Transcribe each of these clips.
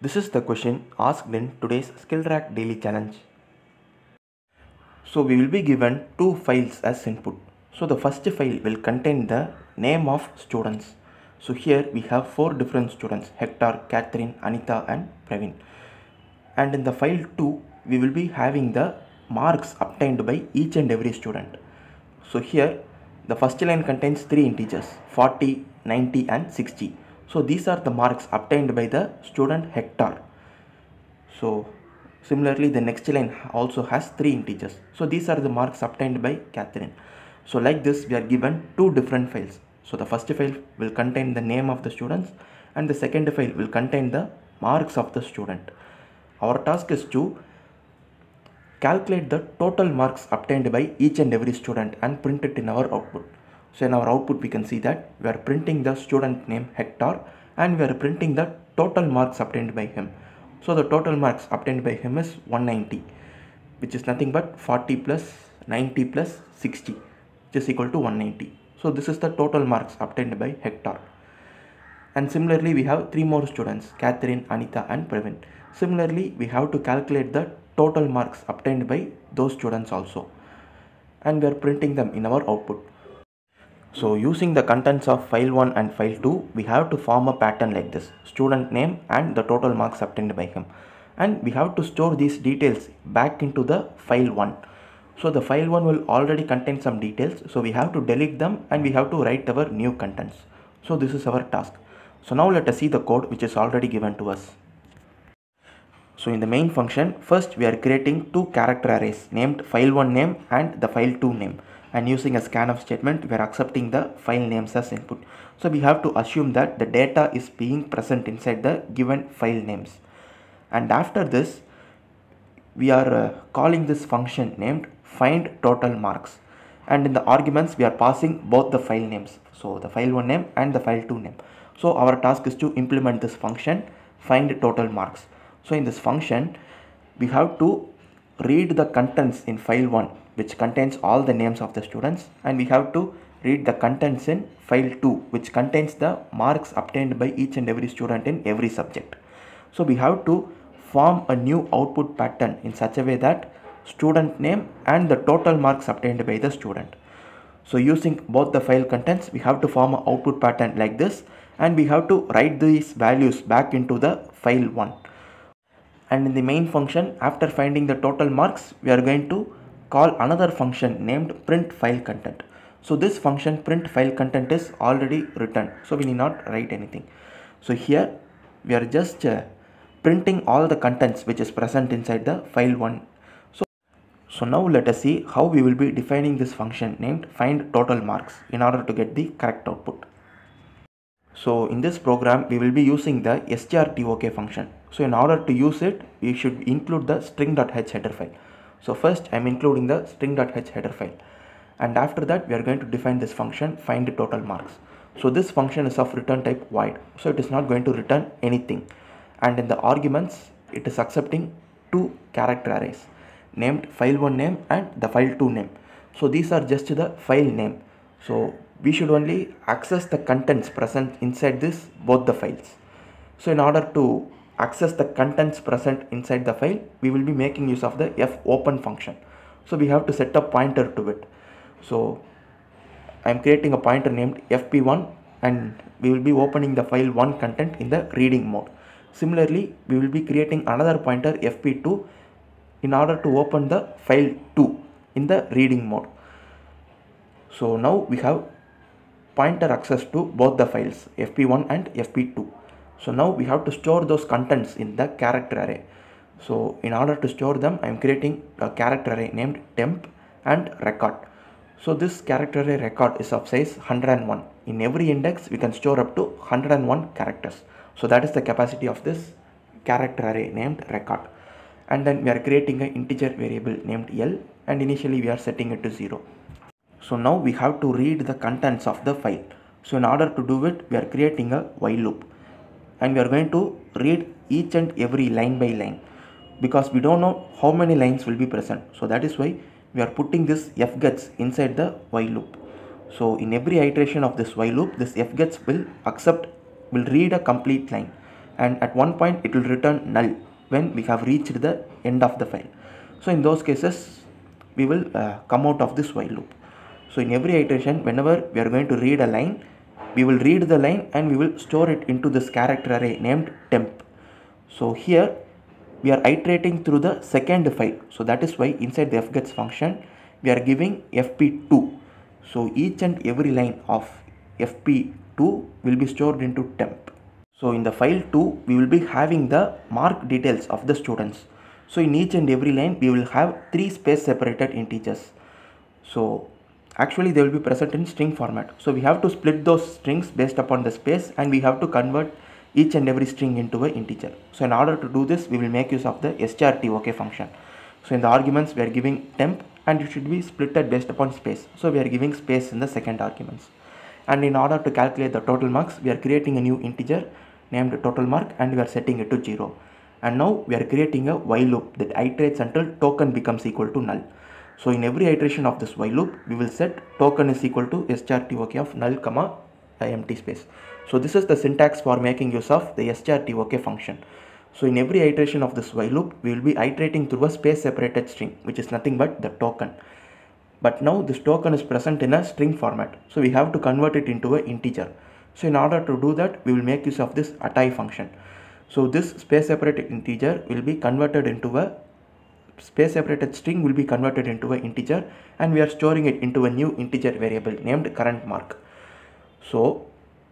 This is the question asked in today's SkillTrack daily challenge. So we will be given two files as input. So the first file will contain the name of students. So here we have four different students: Hector, Catherine, Anita and Praveen. And in the file 2 we will be having the marks obtained by each and every student. So here the first line contains three integers: 40, 90 and 60. So these are the marks obtained by the student Hector. So similarly the next line also has three integers. So these are the marks obtained by Catherine. So like this we are given two different files. So the first file will contain the name of the students and the second file will contain the marks of the student. Our task is to calculate the total marks obtained by each and every student and print it in our output. So in our output we can see that we are printing the student name Hector and we are printing the total marks obtained by him. So the total marks obtained by him is 190, which is nothing but 40 plus 90 plus 60, which is equal to 190. So this is the total marks obtained by Hector. And similarly we have three more students: Catherine, Anita and Praveen. Similarly we have to calculate the total marks obtained by those students also, and we are printing them in our output. So using the contents of file 1 and file 2, we have to form a pattern like this: student name and the total marks obtained by him. And we have to store these details back into the file 1. So the file 1 will already contain some details, so we have to delete them and we have to write our new contents. So this is our task. So now let us see the code which is already given to us. So in the main function, first we are creating two character arrays named file1 name and the file2 name, and using a scanf statement we are accepting the file names as input. So we have to assume that the data is being present inside the given file names, and after this we are calling this function named find total marks, and in the arguments we are passing both the file names, so the file1 name and the file2 name. So our task is to implement this function find total marks. So in this function we have to read the contents in file 1, which contains all the names of the students, and we have to read the contents in file 2, which contains the marks obtained by each and every student in every subject. So we have to form a new output pattern in such a way that student name and the total marks obtained by the student. So using both the file contents we have to form an output pattern like this, and we have to write these values back into the file 1. And in the main function, after finding the total marks, we are going to call another function named print file content. So this function print file content is already written, so we need not write anything. So here we are just printing all the contents which is present inside the file 1. So now let us see how we will be defining this function named find total marks in order to get the correct output. So in this program we will be using the strtok function. So in order to use it we should include the string.h header file. So first I am including the string.h header file, and after that we are going to define this function find total marks. So this function is of return type void, so it is not going to return anything, and in the arguments it is accepting two character arrays named file1 name and the file2 name. So these are just the file name, so we should only access the contents present inside this both the files. So in order to access the contents present inside the file, we will be making use of the fopen function. So we have to set a pointer to it. So I am creating a pointer named fp1, and we will be opening the file 1 content in the reading mode. Similarly we will be creating another pointer fp2 in order to open the file 2 in the reading mode. So now we have pointer access to both the files fp1 and fp2. So now we have to store those contents in the character array. So in order to store them I am creating a character array named temp and record. So this character array record is of size 101. In every index we can store up to 101 characters. So that is the capacity of this character array named record. And then we are creating an integer variable named L, and initially we are setting it to 0. So now we have to read the contents of the file. So in order to do it we are creating a while loop, and we are going to read each and every line by line, because we don't know how many lines will be present. So that is why we are putting this fgets inside the while loop. So in every iteration of this while loop, this fgets will read a complete line, and at one point it will return null when we have reached the end of the file. So in those cases we will come out of this while loop. So in every iteration, whenever we are going to read a line, we will read the line and we will store it into this character array named temp. So here we are iterating through the second file. So that is why inside the fgets function we are giving fp2. So each and every line of fp2 will be stored into temp. So in the file 2 we will be having the mark details of the students. So in each and every line we will have 3 space separated integers. So actually they will be present in string format. So we have to split those strings based upon the space, and we have to convert each and every string into an integer. So in order to do this, we will make use of the strtok function. So in the arguments we are giving temp, and it should be splitted based upon space. So we are giving space in the second arguments. And in order to calculate the total marks, we are creating a new integer named total mark, and we are setting it to 0. And now we are creating a while loop that iterates until token becomes equal to null. So in every iteration of this while loop, we will set token is equal to strtok of null comma empty space. So this is the syntax for making use of the strtok function. So in every iteration of this while loop, we will be iterating through a space separated string, which is nothing but the token. But now this token is present in a string format, so we have to convert it into an integer. So in order to do that, we will make use of this attai function. So this space separated integer will be converted into a space separated string will be converted into an integer, and we are storing it into a new integer variable named current mark. So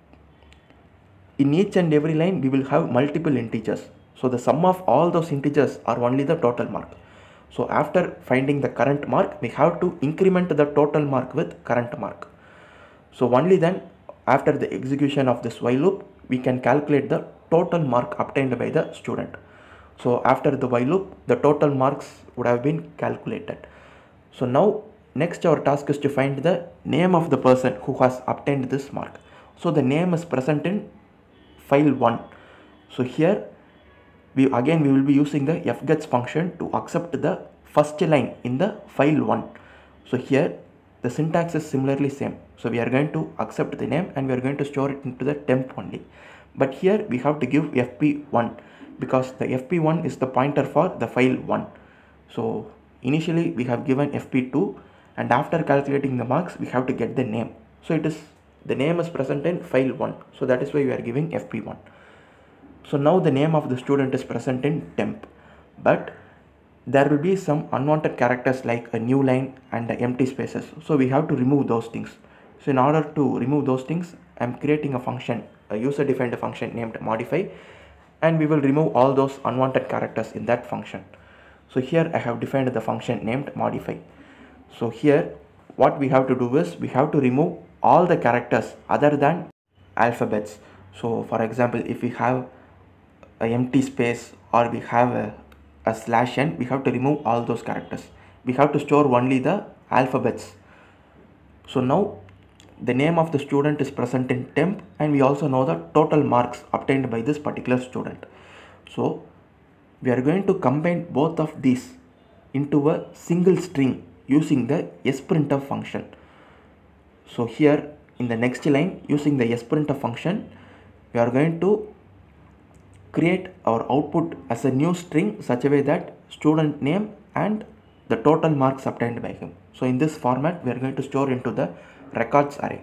in each and every line we will have multiple integers. So the sum of all those integers are only the total mark. So after finding the current mark, we have to increment the total mark with current mark. So only then, after the execution of this while loop, we can calculate the total mark obtained by the student. So after the while loop, the total marks would have been calculated. So now next our task is to find the name of the person who has obtained this mark. So the name is present in file 1. So here we will be using the fgets function to accept the first line in the file 1. So here the syntax is similarly same. So we are going to accept the name and we are going to store it into the temp only. But here we have to give fp1 because the fp1 is the pointer for the file 1. So initially we have given fp2, and after calculating the marks we have to get the name. So the name is present in file 1. So that is why we are giving fp1. So now the name of the student is present in temp, but there will be some unwanted characters like a new line and the empty spaces. So we have to remove those things. So in order to remove those things, I am creating a function, a user defined function named modify, and we will remove all those unwanted characters in that function. So here I have defined the function named modify. So here what we have to do is we have to remove all the characters other than alphabets. So for example, if we have an empty space or we have a slash n, we have to remove all those characters. We have to store only the alphabets. So now the name of the student is present in temp, and we also know the total marks obtained by this particular student. So we are going to combine both of these into a single string using the sprintf function. So here in the next line, using the sprintf function, we are going to create our output as a new string such a way that student name and the total marks obtained by him. So in this format we are going to store into the records array.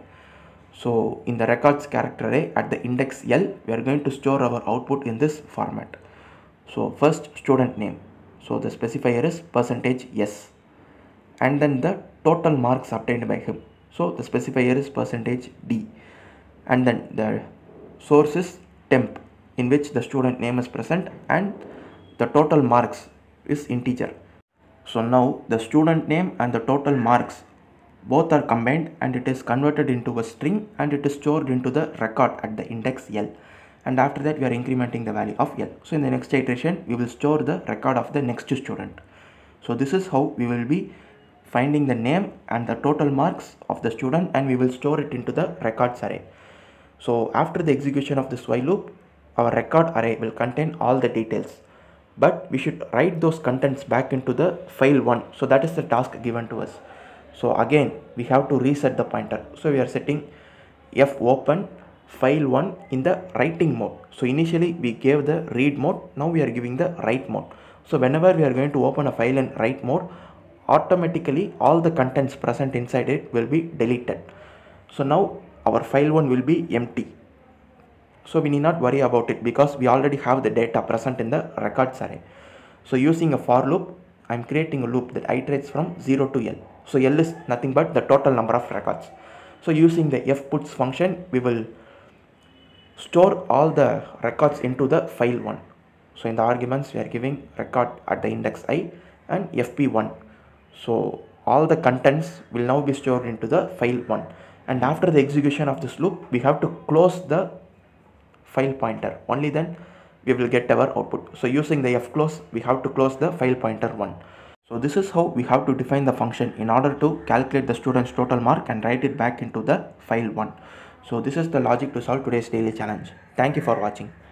So in the records character array at the index L, we are going to store our output in this format. So first student name, so the specifier is %s, and then the total marks obtained by him, so the specifier is %d, and then the source is temp, in which the student name is present and the total marks is integer. So now the student name and the total marks both are combined, and it is converted into a string, and it is stored into the record at the index L, and after that we are incrementing the value of L. So in the next iteration we will store the record of the next student. So this is how we will be finding the name and the total marks of the student, and we will store it into the records array. So after the execution of this while loop, our record array will contain all the details, but we should write those contents back into the file 1. So that is the task given to us. So again we have to reset the pointer. So we are setting f open file 1 in the writing mode. So initially we gave the read mode, now we are giving the write mode. So whenever we are going to open a file in write mode, automatically all the contents present inside it will be deleted. So now our file 1 will be empty. So we need not worry about it because we already have the data present in the records array. So using a for loop, I am creating a loop that iterates from 0 to L. So L is nothing but the total number of records. So using the fputs function, we will store all the records into the file 1. So in the arguments, we are giving record at the index I and fp1. So all the contents will now be stored into the file 1. And after the execution of this loop, we have to close the file pointer. Only then we will get our output. So using the fclose, we have to close the file pointer 1. So this is how we have to define the function in order to calculate the student's total mark and write it back into the file 1. So this is the logic to solve today's daily challenge. Thank you for watching.